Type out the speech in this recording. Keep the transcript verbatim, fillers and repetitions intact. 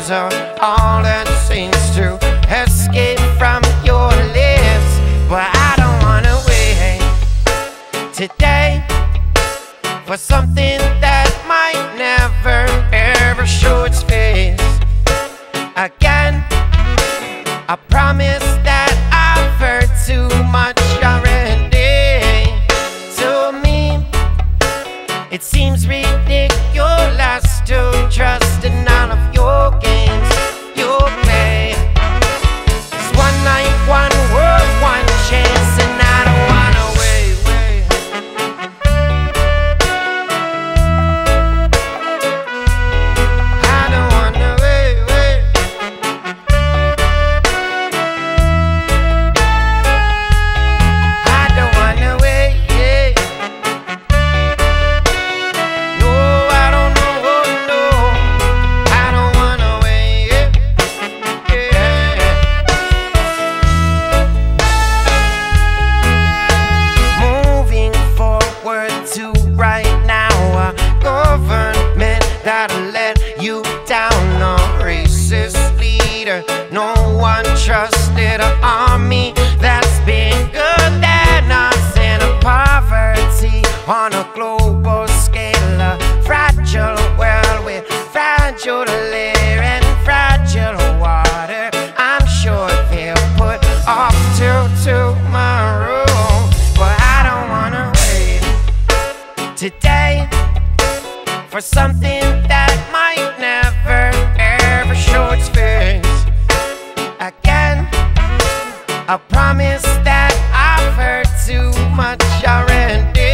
words are all that seems to escape from your lips. But I don't wanna wait today for something that might never ever show its face again. I promise that I've heard too much already. To me, it seems ridiculous to trust in none of your games you play. It's one night, one world, one chance, and I don't wanna wait, wait. I don't wanna wait, wait. I don't wanna wait, yeah. No, I don't know, oh, no. I don't wanna wait, yeah. Moving forward to right now, a government that'll let you down, a racist leader no one trusted, an army that's bigger than us, and a poverty on a global scale, a fragile world with fragile air and fragile water. I'm sure they'll put off till tomorrow, but I don't wanna wait today for something that might never ever show its face again. I promise that I've heard too much already.